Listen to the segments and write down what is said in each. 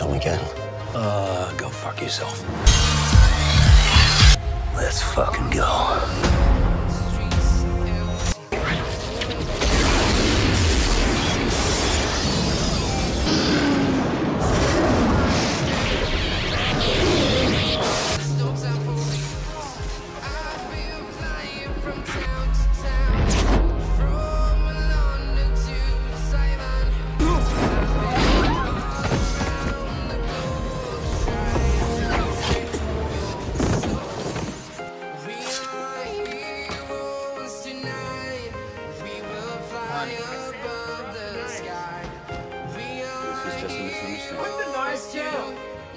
come again. Go fuck yourself. Let's fucking go. This is just a misunderstanding. Put the knife down!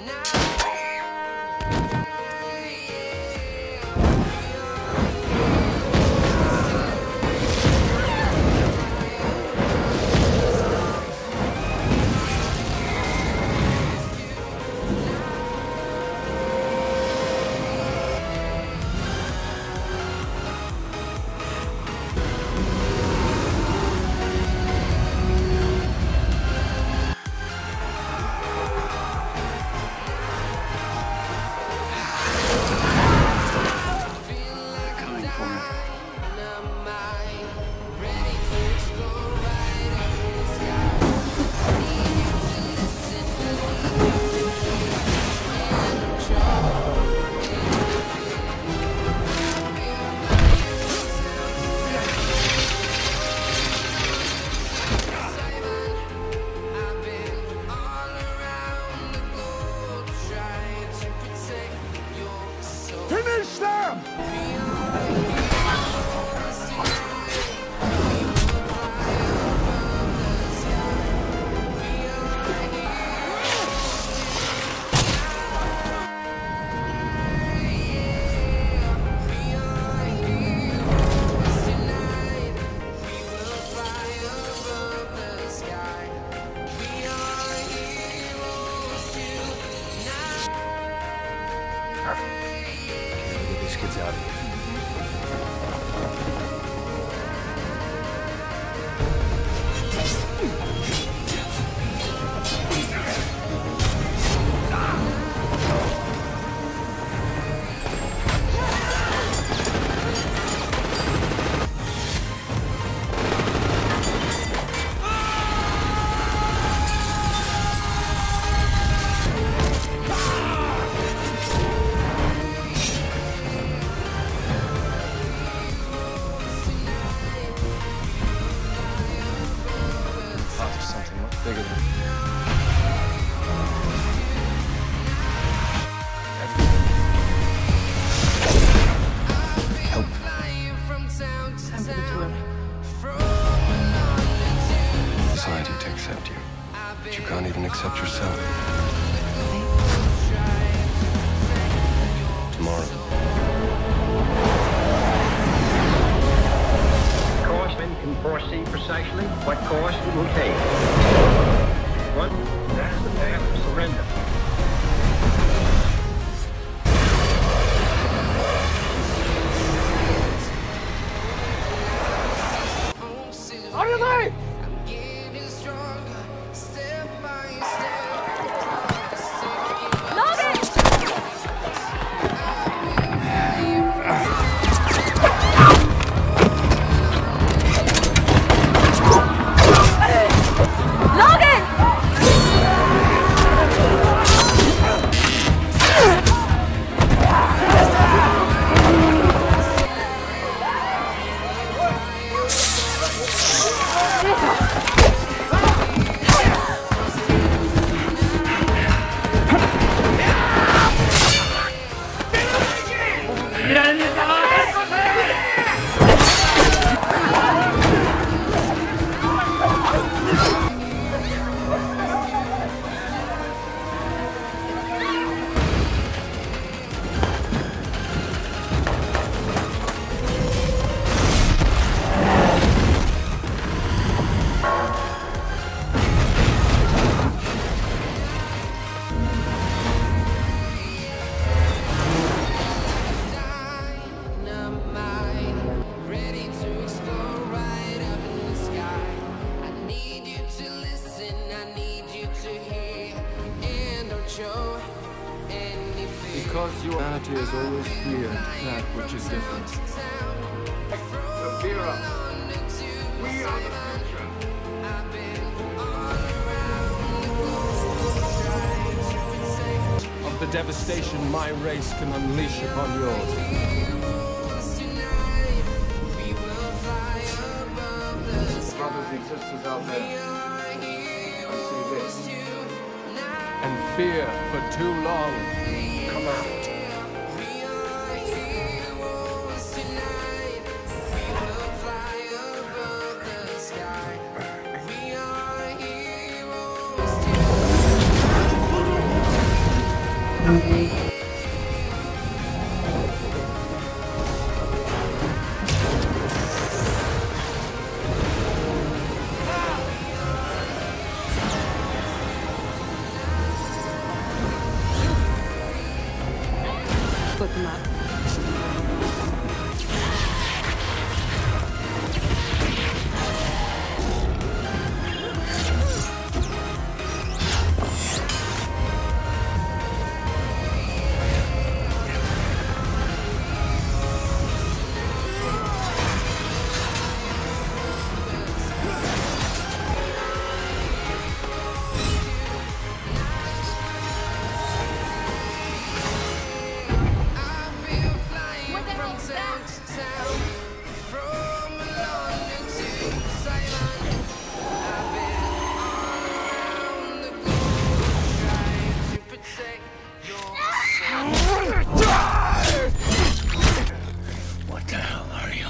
Finish them! Perfect. Okay, get these kids out of here. Something much bigger than help. Society to accept you, but you can't even accept yourself. Tomorrow. Course men can foresee precisely what course it will take. One, that's the path of surrender. On your leg! Because humanity has always feared that which is different. Fear us. We are the future. Of the devastation my race can unleash upon yours. Brothers and sisters out there, I say this. And fear for too long. Come out. Put them up. What the hell are you?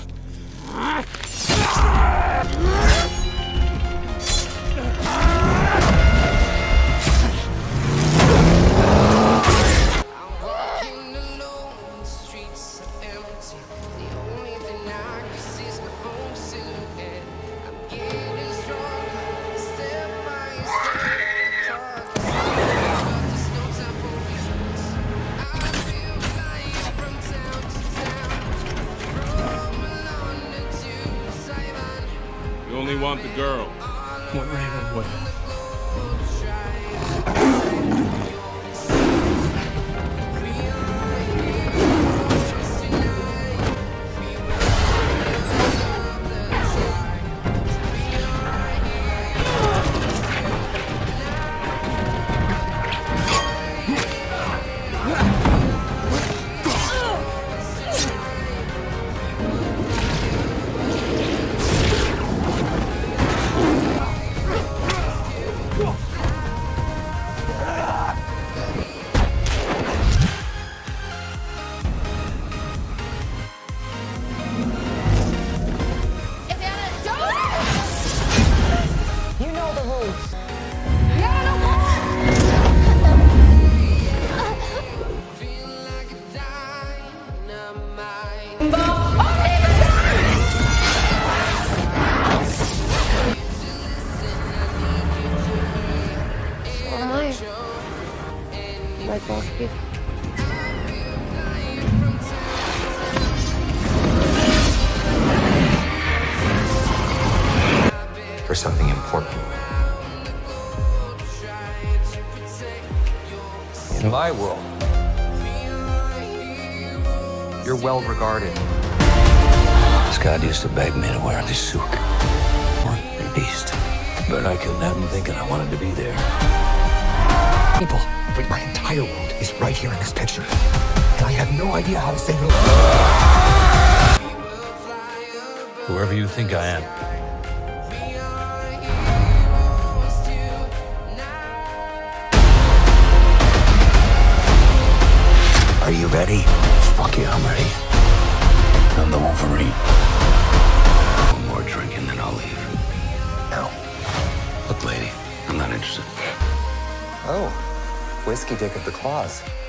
You only want the girl. What Raven would. Like most people. For something important. In my world, you're well regarded. Scott used to beg me to wear this suit. Or beast. But I couldn't have him thinking I wanted to be there. People, but my entire world is right here in this picture. And I have no idea how to save it. Whoever you think I am. Are you ready? Fuck yeah, I'm ready. I'm the Wolverine. One more drink and then I'll leave. No. Look, lady, I'm not interested. Oh, whiskey dick of the claws.